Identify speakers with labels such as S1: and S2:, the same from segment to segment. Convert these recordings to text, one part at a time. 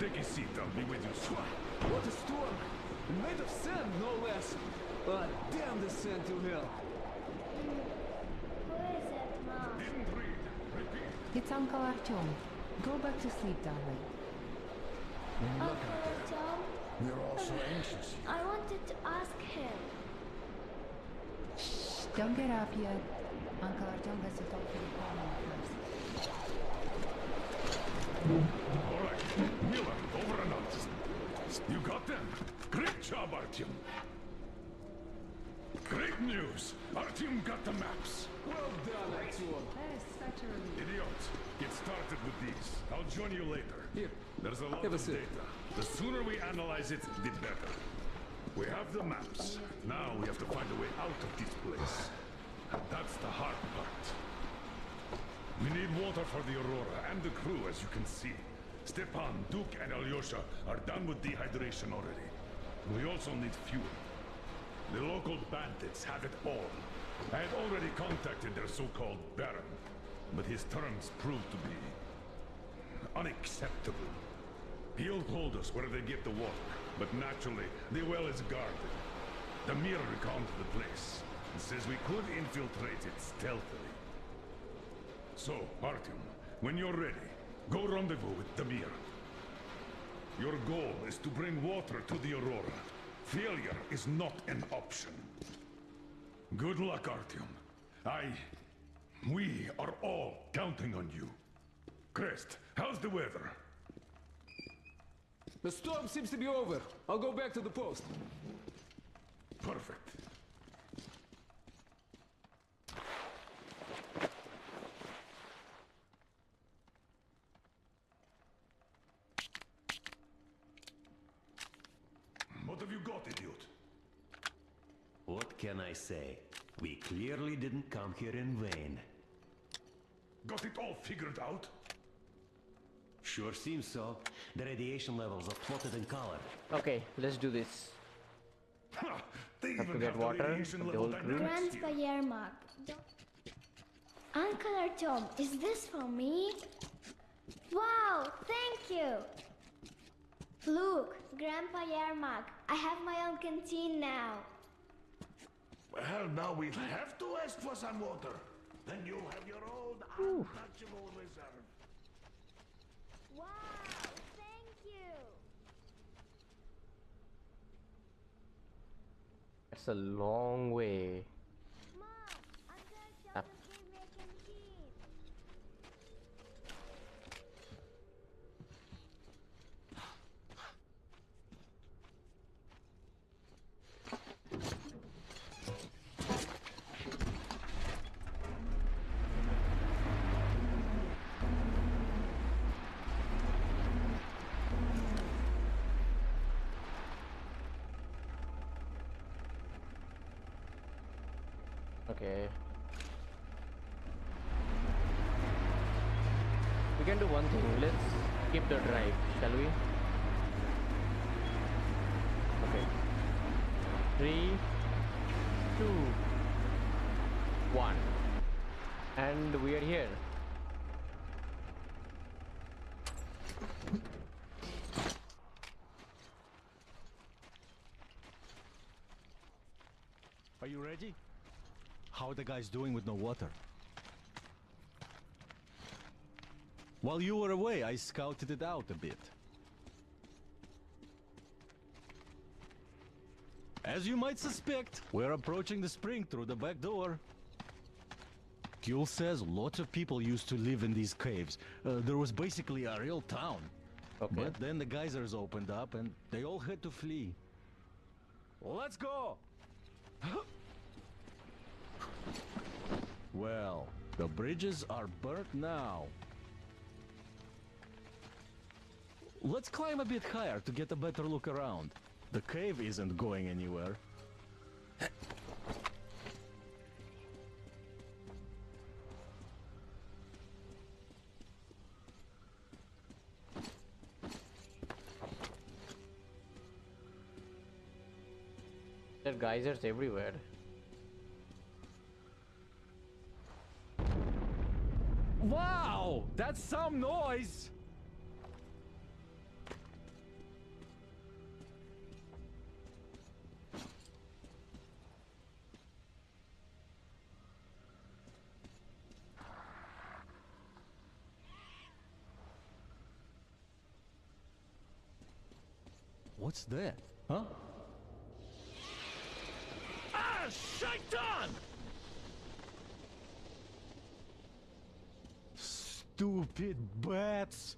S1: Take a seat, I'll be with you soon.
S2: What a storm! Made of sand, no less. Damn the sand to hell.
S3: Who is it, Mom?
S1: Didn't read. Repeat.
S4: It's Uncle Artyom. Go back to sleep, darling.
S3: Uncle Tom?
S5: We're all so anxious.
S3: I wanted to ask him.
S4: Shh, don't get up yet. Uncle Artyom has to talk to the coroner first.
S1: All right, Miller, over and out. You got them? Great job, Artyom. Great news! Artyom got the maps.
S2: Well done, Artyom.
S4: Yes, such a relief.
S1: Idiots, get started with these. I'll join you later.
S2: Here,
S1: There's a lot
S2: have a
S1: of
S2: sip.
S1: data. The sooner we analyze it, the better. We have the maps. Now we have to find a way out of this place. And that's the hard part. We need water for the Aurora and the crew, as you can see. Stepan, Duke, and Alyosha are done with dehydration already. We also need fuel. The local bandits have it all. I had already contacted their so-called Baron, but his terms proved to be unacceptable. He'll hold us where they get the water, but naturally, the well is guarded. The mirror reconned the place and says we could infiltrate it stealthily. So, Artyom, when you're ready, go rendezvous with Damir. Your goal is to bring water to the Aurora. Failure is not an option. Good luck, Artyom. We are all counting on you. Crest, how's the weather?
S2: The storm seems to be over. I'll go back to the post.
S1: Perfect. What have you got, idiot?
S6: What can I say? We clearly didn't come here in vain.
S1: Got it all figured out?
S6: Sure seems so. The radiation levels are plotted in color.
S7: Okay, let's do this.
S1: Ha! They
S7: Have to
S1: even
S7: get
S1: have the
S7: water
S1: radiation
S7: from the
S1: level
S7: whole group.
S1: dynamics here.
S3: Grandpa Yermak. Uncle Artyom, is this for me? Wow, thank you. Look, Grandpa Yermak, I have my own canteen now.
S5: Well, now we have to ask for some water. Then you have your own untouchable reserve.
S3: Wow, thank you.
S7: It's a long way.
S3: Mom, Uncle
S7: Up.
S3: Artyom gave me a canteen.
S7: Okay. We can do one thing. Let's skip the drive, shall we? Okay. 3, 2, 1. And we are here.
S8: Are you ready? How are the guys doing with no water? While you were away, I scouted it out a bit. As you might suspect, we're approaching the spring through the back door. Kuhl says lots of people used to live in these caves. There was basically a real town.
S7: Okay.
S8: But then the geysers opened up and they all had to flee. Let's go! Well, the bridges are burnt now. Let's climb a bit higher to get a better look around. The cave isn't going anywhere.
S7: There are geysers everywhere.
S8: Wow! That's some noise! What's that? Huh?
S1: Ah, shaitan!
S8: Stupid bats!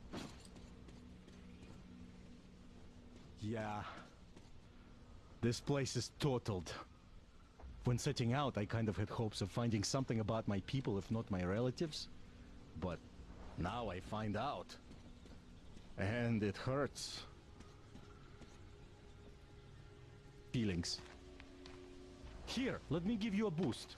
S8: Yeah. This place is totaled. When setting out, I kind of had hopes of finding something about my people, if not my relatives. But now I find out. And it hurts. Feelings. Here, let me give you a boost.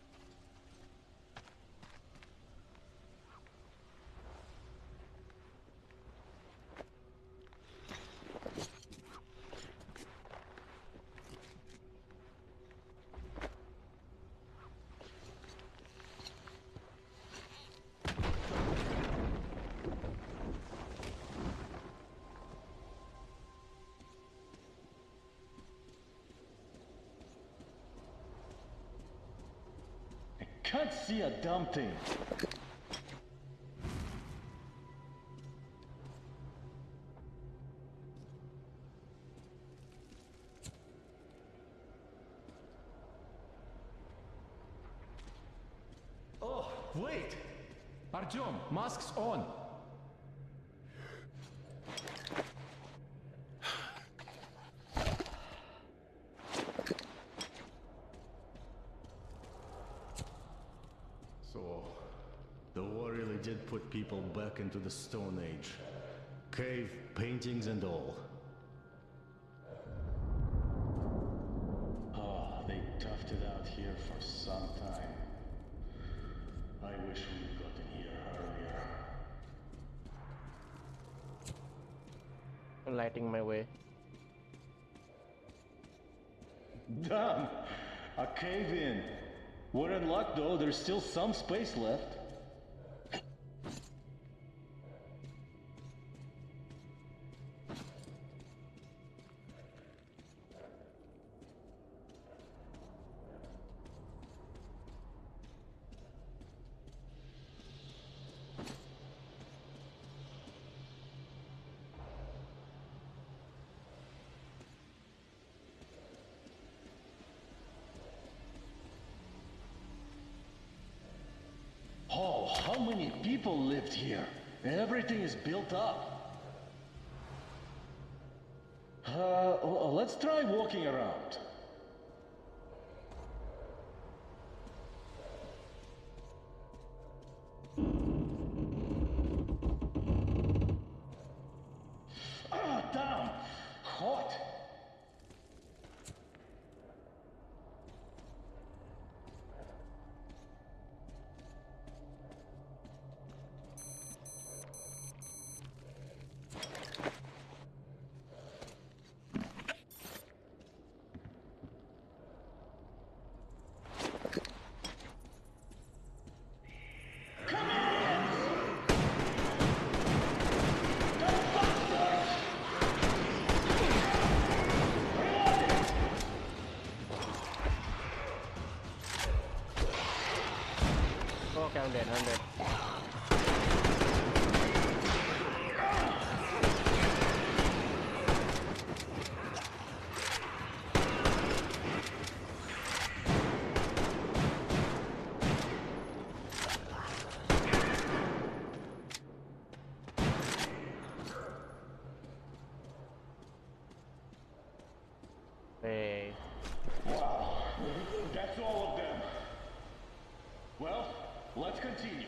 S9: Can't see a damn thing.
S2: Oh, wait! Artyom, mask's on!
S8: So, the war really did put people back into the Stone Age. Cave, paintings and all.
S9: Ah, they toughed it out here for some time. I wish we'd gotten here earlier.
S7: Lighting my way.
S9: Damn! A cave in. We're in luck though, there's still some space left. Oh, how many people lived here? Everything is built up. Let's try walking around. Ah, damn! Hot!
S7: Okay, I'm dead, I'm dead. Hey.
S9: Wow, that's all of them. Well, let's continue.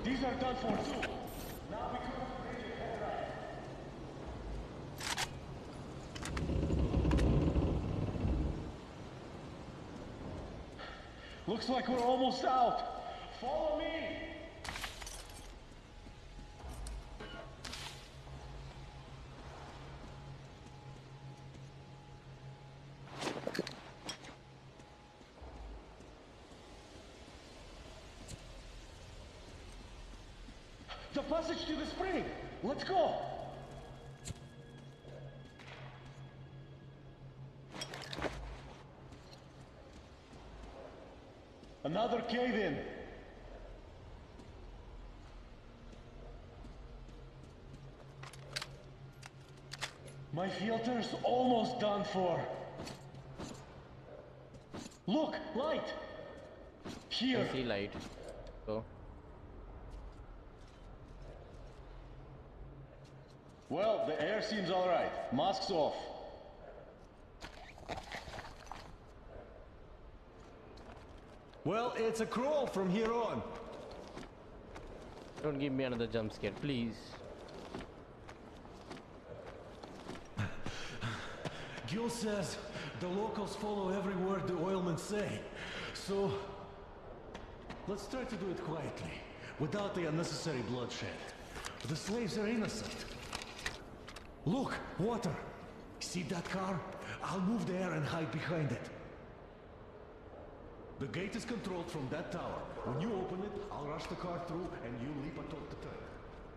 S9: These are done for too. Now we could upgrade your head right. Looks like we're almost out. Follow me. The passage to the spring! Let's go! Another cave-in! My filter's almost done for. Look! Light! Here!
S7: I see light. So.
S9: Well, the air seems alright. Masks off.
S8: Well, it's a crawl from here on.
S7: Don't give me another jump scare, please.
S8: Gil says the locals follow every word the oilmen say. So, let's try to do it quietly, without the unnecessary bloodshed. The slaves are innocent. Look, water. See that car? I'll move there and hide behind it. The gate is controlled from that tower. When you open it, I'll rush the car through and you leap atop the tank.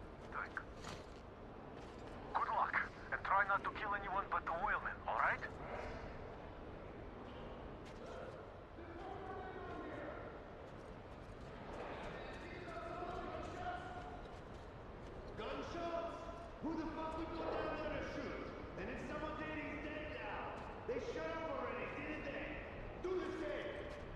S10: Good luck, and try not to kill anyone but the oilmen, alright?
S5: Gunshots? Who the fuck would go down there to shoot? And if someone did, he's dead now. They shut up already, didn't they? Do the same.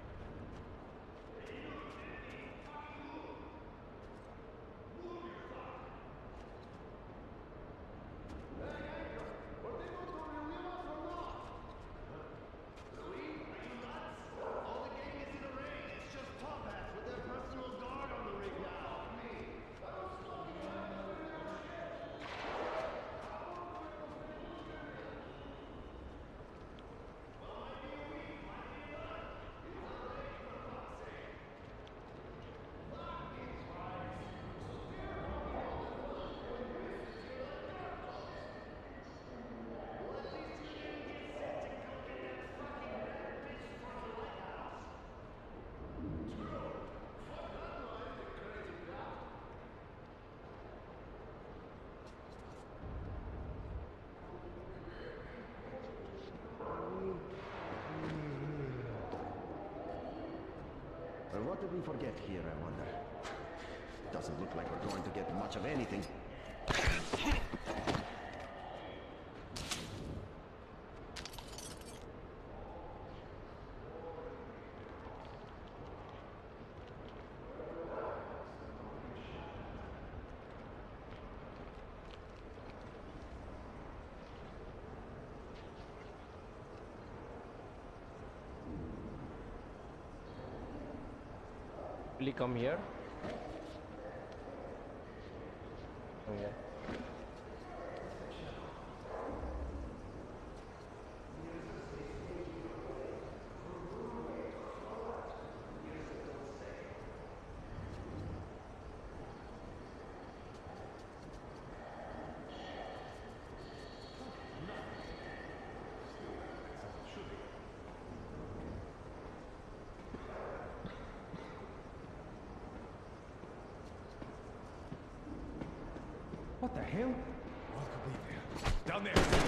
S11: What did we forget here, I wonder? Doesn't look like we're going to get much of anything.
S7: Will he come here? Oh yeah.
S8: What the hell?
S1: What could be there? Down there!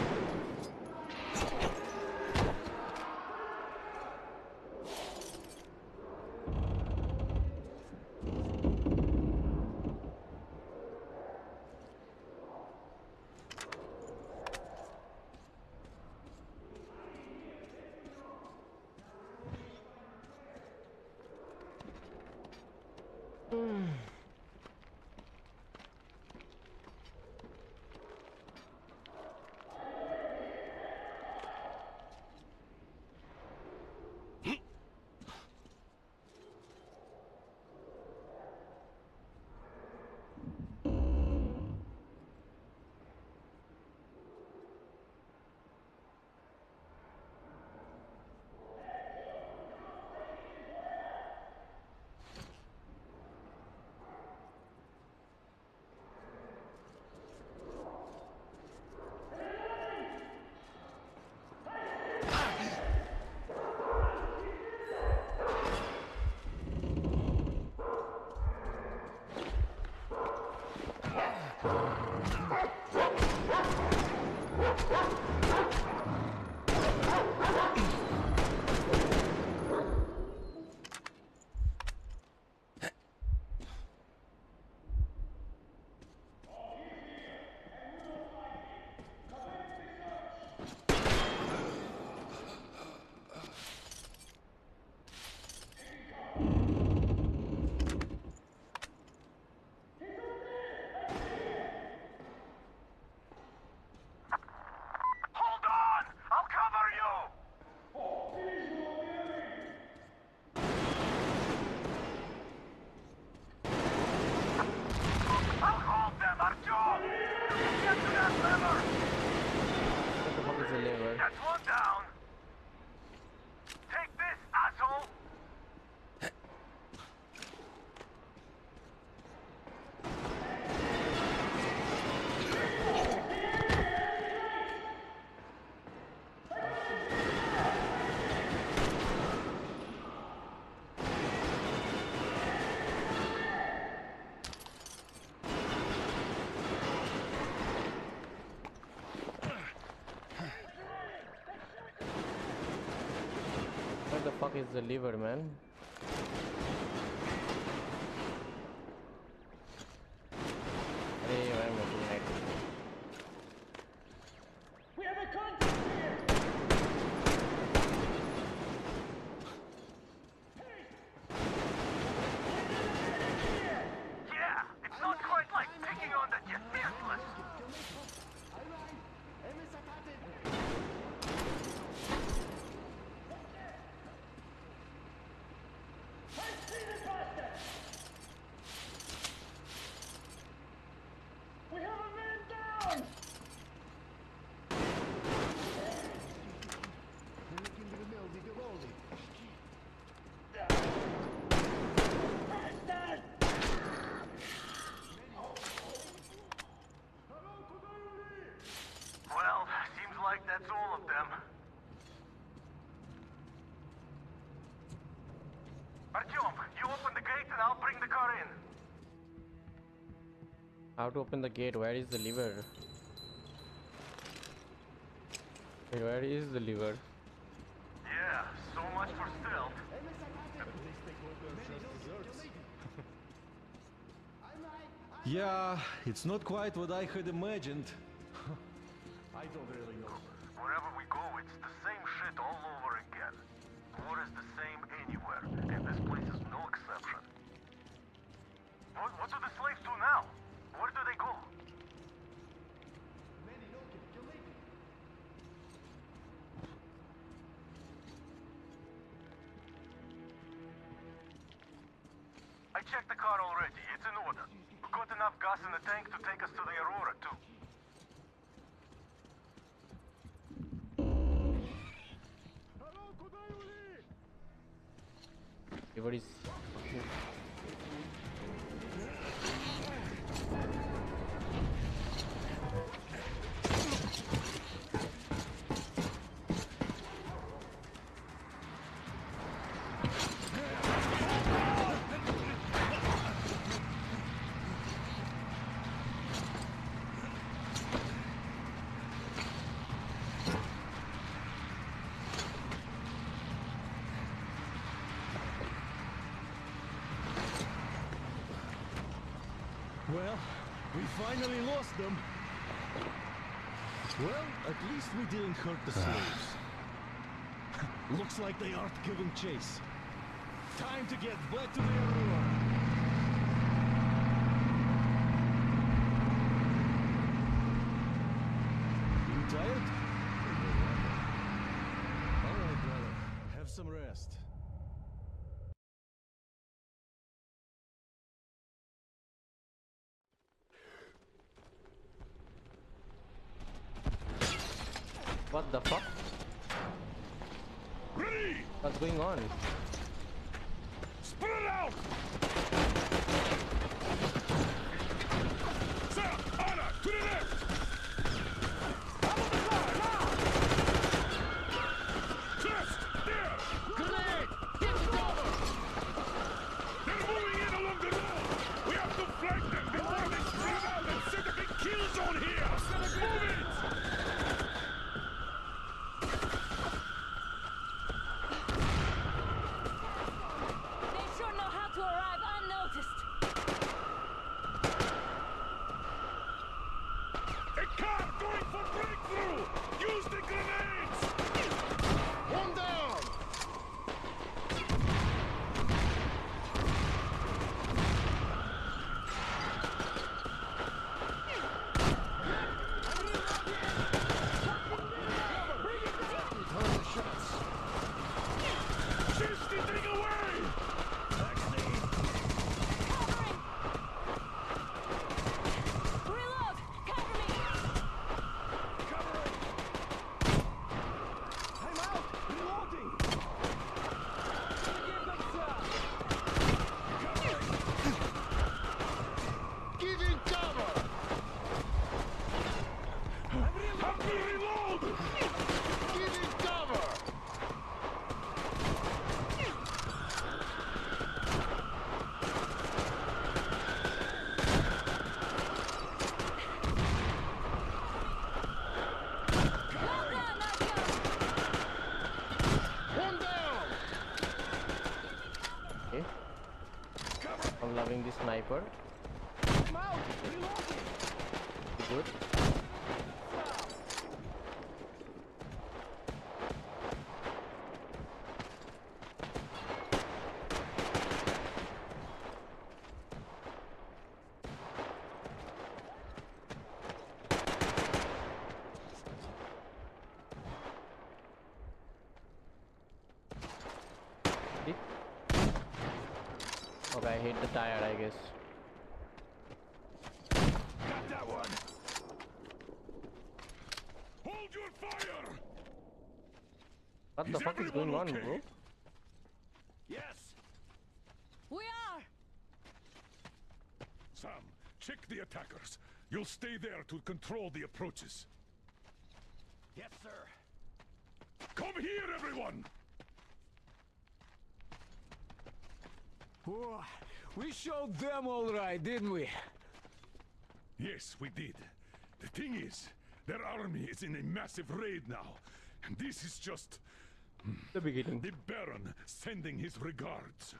S7: Where the fuck is the lever, man? Hey, I'm looking at it.
S5: We have a contact here!
S10: Yeah, it's not quite like picking on the defenseless.
S5: We have a man down!
S10: Well, seems like that's all of them. Artyom, you open the gate and I'll bring the car in.
S7: How to open the gate? Where is the lever? Wait, where is the lever?
S10: Yeah, so much for stealth.
S8: Yeah, it's not quite what I had imagined. I don't really know.
S10: Wherever we go, it's the same shit all over again. War is the same anywhere, and this place is no exception. What do the slaves do now? Where do they go? I checked the car already. It's in order. We've got enough gas in the tank to take us to the Aurora, too.
S7: Lever is...
S8: Well, we finally lost them. Well, at least we didn't hurt the slaves. Looks like they aren't giving chase. Time to get back to the Aurora. You tired? All right, brother. Have some rest.
S7: What the fuck?
S1: Ready!
S7: What's going on?
S1: Spread it out! Sir, Anna, to the left! Out of the car, now! Chest, there! Grenade! Get the cover! They're moving in along the road! We have to flank them before they spread out and set up
S7: good. Okay, I hit the tire, I guess.
S1: Got that one. Hold your fire.
S7: What the fuck is going on, bro?
S1: Yes.
S12: We are.
S1: Sam, check the attackers. You'll stay there to control the approaches.
S11: Yes, sir.
S1: Come here, everyone.
S2: Whoa, we showed them all right, didn't we?
S1: Yes, we did. The thing is, their army is in a massive raid now. And this is just...
S7: The beginning.
S1: The Baron sending his regards.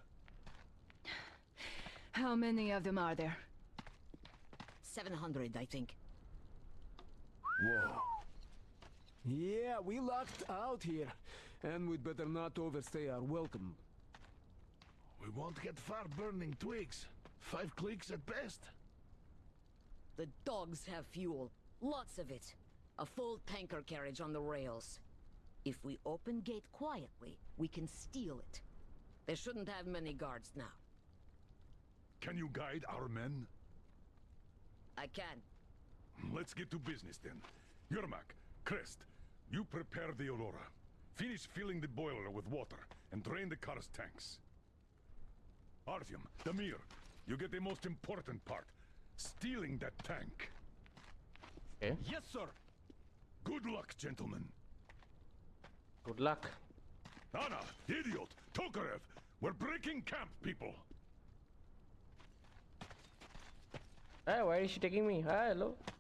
S12: How many of them are there?
S13: 700, I think.
S11: Whoa.
S2: Yeah, we locked out here. And we'd better not overstay our welcome.
S1: We won't get far burning twigs. 5 clicks at best.
S13: The dogs have fuel. Lots of it. A full tanker carriage on the rails. If we open gate quietly, we can steal it. They shouldn't have many guards now.
S1: Can you guide our men?
S13: I can.
S1: Let's get to business then. Yermak, Crest, you prepare the Aurora. Finish filling the boiler with water and drain the car's tanks. Artyom, Damir, you get the most important part. Stealing that tank.
S7: Okay.
S11: Yes, sir.
S1: Good luck, gentlemen.
S7: Good luck.
S1: Anna, idiot, Tokarev, we're breaking camp, people.
S7: Hey, why is she taking me? Hi, hello.